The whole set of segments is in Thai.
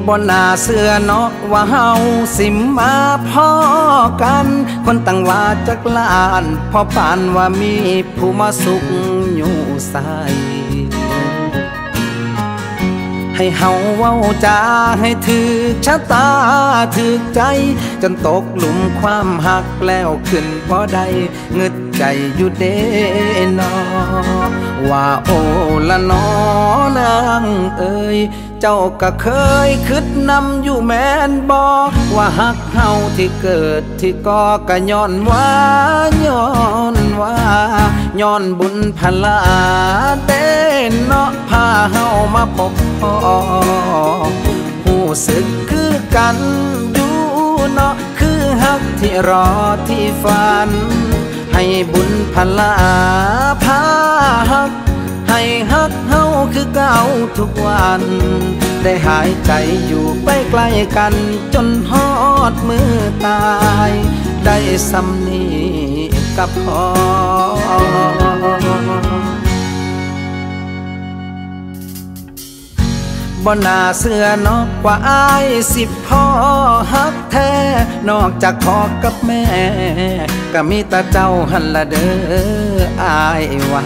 บ่น่าเชื่อเนาะว่าเฮาสิมาพ้อกันคนตั้งว่าจักล้านพอปานว่ามีผู้มาสุขอยู่ใส่ให้เฮาเว้าจาให้ถึกชะตาถึกใจจนตกหลุมความหักแล้วขึ้นพอได้เงึดใจอยู่เด้นอว่าโอละนอนางเอ่ยเจ้าก็เคยคิดนำอยู่แม่นบ่ว่าหักเฮาที่เกิดที่ก่อก็ย้อนว่าย้อนบุญพลาเต้นเนาะพาเฮามาพบพ่อผู้สึกคือกันอยู่เนาะคือหักที่รอที่ฝันให้บุญพลาพาหักให้ฮักเฮาคือเก่าทุกวันได้หายใจอยู่ใกล้ๆกันจนฮอดมือตายได้สำนีกับพ่อบ่น่าเชื่อเนาะว่าอายสิพ่อฮักแท้นอกจากพ่อกับแม่ก็มีแต่เจ้าหันละเด้ออายว่า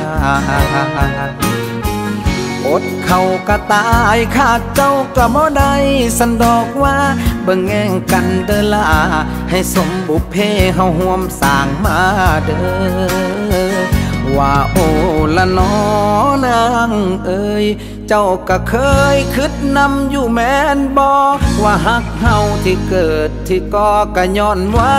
อดเขาก็ตายขาดเจ้าก็บ่ได้สันดอกว่าเบิ่งแง่งกันเด้อล่ะให้สมบุพเพเฮาร่วมสร้างมาเด้อว่าโอละนอนางเอ่ยเจ้าก็เคยคิดนำอยู่แม่นบ่ว่าหักเฮาที่เกิดที่ก่อก็ย้อนว่า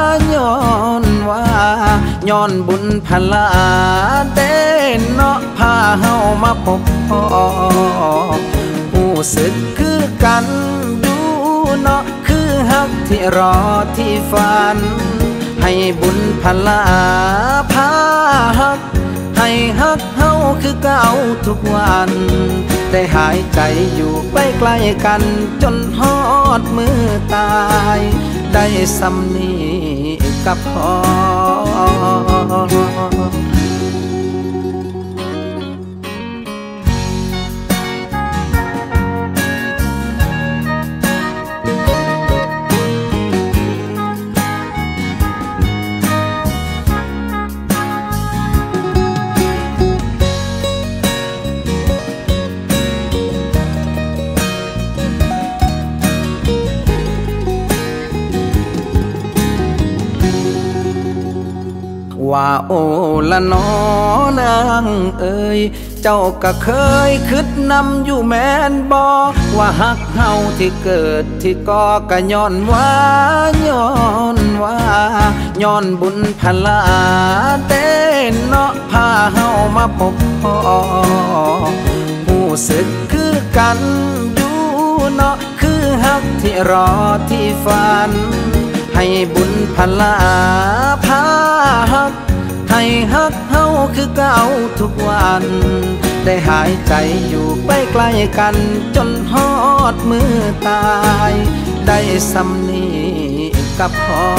ย้อนบุญพลาเต้นเนาะพาเฮามาพบพ่อผู้สึกคือกันดูเนาะคือหักที่รอที่ฝันให้บุญพลาพาหักให้ฮักเฮาคือเก่าทุกวันได้หายใจอยู่ใกล้ๆกันจนฮอดมือตายได้สำนีกับพ่อว่าโอละนอนางเอ่ยเจ้าก็เคยคิดนำอยู่แม่นบ่ว่าหักเฮาที่เกิดที่ก่อก็ย้อนว่าย้อนบุญพลาเต้นเนาะพาเฮามาพบพ่อผู้สึกคือกันอยู่เนาะคือหักที่รอที่ฝันให้บุญพลาพาหักให้ฮักเฮาคือเก่าทุกวันได้หายใจอยู่ใกล้ๆกันจนฮอดมือตายได้สำนีกับพ่อ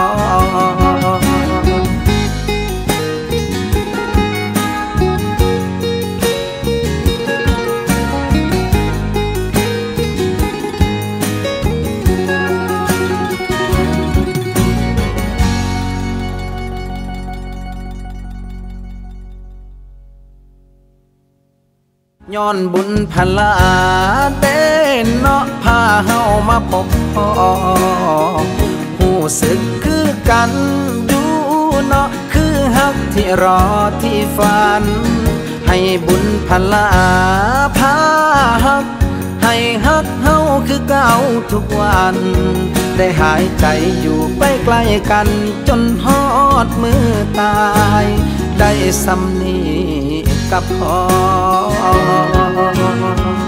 ย้อนบุญพลาเต้นเนาะพาเฮามาพบพ่อผู้สึกคือกันดูเนาะคือหักที่รอที่ฝันให้บุญพลาพาหักให้ฮักเฮาคือเก่าทุกวันได้หายใจอยู่ใกล้ๆกันจนฮอดมือตายได้สำนีกับพ่อ